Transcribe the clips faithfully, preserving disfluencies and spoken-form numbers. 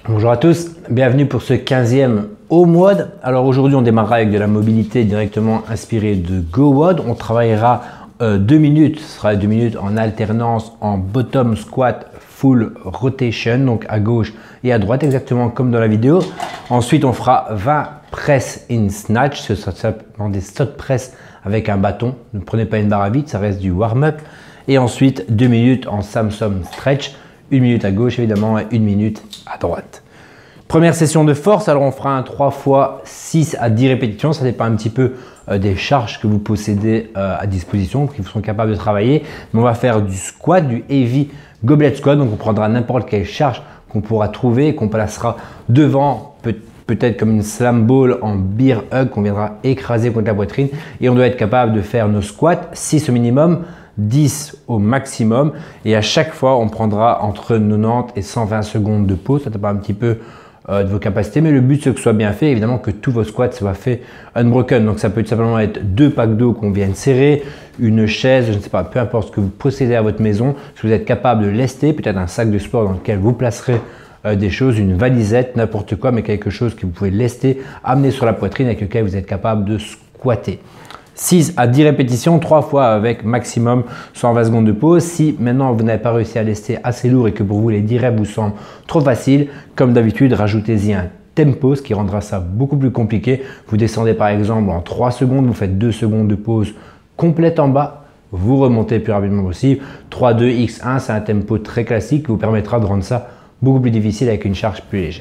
Bonjour à tous, bienvenue pour ce quinzième O-Mode. Alors aujourd'hui on démarrera avec de la mobilité directement inspirée de GoWOD. On travaillera euh, deux minutes, ce sera deux minutes en alternance en bottom squat full rotation, donc à gauche et à droite exactement comme dans la vidéo. Ensuite on fera vingt press in snatch, ce sera simplement des squat press avec un bâton. Ne prenez pas une barre à vide, ça reste du warm-up. Et ensuite deux minutes en Samsung stretch. Une minute à gauche évidemment et une minute à droite. Première session de force, alors on fera un trois fois six à dix répétitions, ça dépend un petit peu euh, des charges que vous possédez euh, à disposition, qui vous sont capables de travailler. Mais on va faire du squat, du heavy goblet squat, donc on prendra n'importe quelle charge qu'on pourra trouver et qu'on placera devant, peut- peut-être comme une slam ball en bear hug qu'on viendra écraser contre la poitrine. Et on doit être capable de faire nos squats, six au minimum, dix au maximum, et à chaque fois on prendra entre quatre-vingt-dix et cent vingt secondes de pause. Ça dépend un petit peu euh, de vos capacités, mais le but c'est que ce soit bien fait, évidemment que tous vos squats soient faits unbroken. Donc ça peut tout simplement être deux packs d'eau qu'on vienne serrer, une chaise, je ne sais pas, peu importe ce que vous possédez à votre maison. Si vous êtes capable de lester, peut-être un sac de sport dans lequel vous placerez euh, des choses, une valisette, n'importe quoi, mais quelque chose que vous pouvez lester, amener sur la poitrine avec lequel vous êtes capable de squatter. six à dix répétitions, trois fois avec maximum cent vingt secondes de pause. Si maintenant vous n'avez pas réussi à lester assez lourd et que pour vous les dix reps vous semblent trop faciles, comme d'habitude, rajoutez-y un tempo, ce qui rendra ça beaucoup plus compliqué. Vous descendez par exemple en trois secondes, vous faites deux secondes de pause complète en bas, vous remontez le plus rapidement possible. trois, deux, X un, c'est un tempo très classique qui vous permettra de rendre ça beaucoup plus difficile avec une charge plus légère.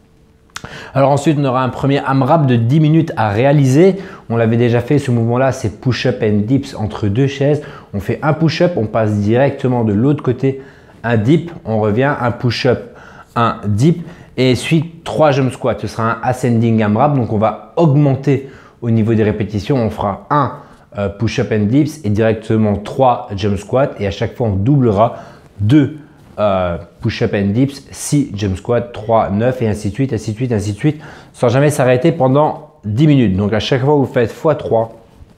Alors ensuite, on aura un premier AMRAP de dix minutes à réaliser. On l'avait déjà fait, ce mouvement-là, c'est push-up and dips entre deux chaises. On fait un push-up, on passe directement de l'autre côté, un dip, on revient, un push-up, un dip, et ensuite trois jump squats. Ce sera un ascending AMRAP, donc on va augmenter au niveau des répétitions. On fera un euh, push-up and dips et directement trois jump squats, et à chaque fois, on doublera deux Euh, push-up and dips, six jump squat, trois, neuf et ainsi de suite, ainsi de suite, ainsi de suite, sans jamais s'arrêter pendant dix minutes. Donc à chaque fois vous faites fois trois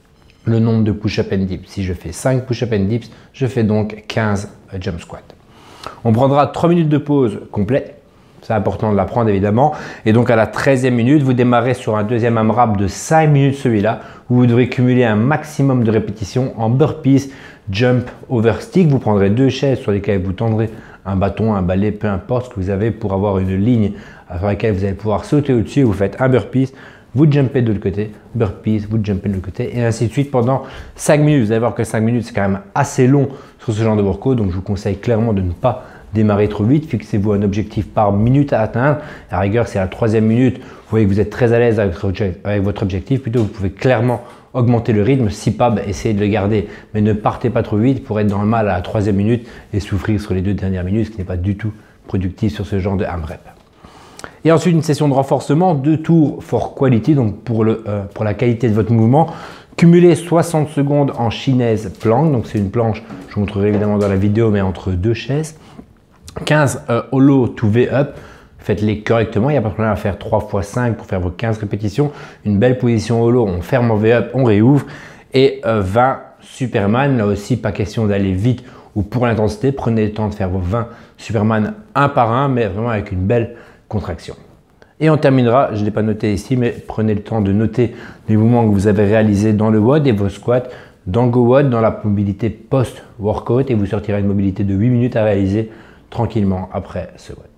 le nombre de push-up and dips. Si je fais cinq push-up and dips, je fais donc quinze jump squat. On prendra trois minutes de pause complète. C'est important de la prendre évidemment. Et donc à la treizième minute, vous démarrez sur un deuxième AMRAP de cinq minutes celui-là, où vous devrez cumuler un maximum de répétitions en burpees, jump over stick. Vous prendrez deux chaises sur lesquelles vous tendrez un bâton, un balai, peu importe ce que vous avez pour avoir une ligne sur laquelle vous allez pouvoir sauter au-dessus. Vous faites un burpees, vous jumpez de l'autre côté, burpees, vous jumpez de l'autre côté et ainsi de suite pendant cinq minutes. Vous allez voir que cinq minutes c'est quand même assez long sur ce genre de workout, donc je vous conseille clairement de ne pas démarrer trop vite. Fixez-vous un objectif par minute à atteindre. À la rigueur, c'est à la troisième minute, vous voyez que vous êtes très à l'aise avec votre objectif, plutôt vous pouvez clairement augmenter le rythme. Si pas, bah, essayez de le garder, mais ne partez pas trop vite pour être dans le mal à la troisième minute et souffrir sur les deux dernières minutes, ce qui n'est pas du tout productif sur ce genre de AMRAP. Et ensuite, une session de renforcement, deux tours for quality, donc pour, le, euh, pour la qualité de votre mouvement. Cumulez soixante secondes en chinaise planche, donc c'est une planche, je vous montrerai évidemment dans la vidéo, mais entre deux chaises. quinze euh, hollow to V-up, faites-les correctement, il n'y a pas de problème à faire trois fois cinq pour faire vos quinze répétitions. Une belle position hollow, on ferme en V-up, on réouvre. Et euh, vingt Superman, là aussi pas question d'aller vite ou pour l'intensité, prenez le temps de faire vos vingt Superman un par un, mais vraiment avec une belle contraction. Et on terminera, je ne l'ai pas noté ici, mais prenez le temps de noter les mouvements que vous avez réalisés dans le WOD et vos squats dans GoWOD, dans la mobilité post-workout, et vous sortirez une mobilité de huit minutes à réaliser tranquillement après ce WOD.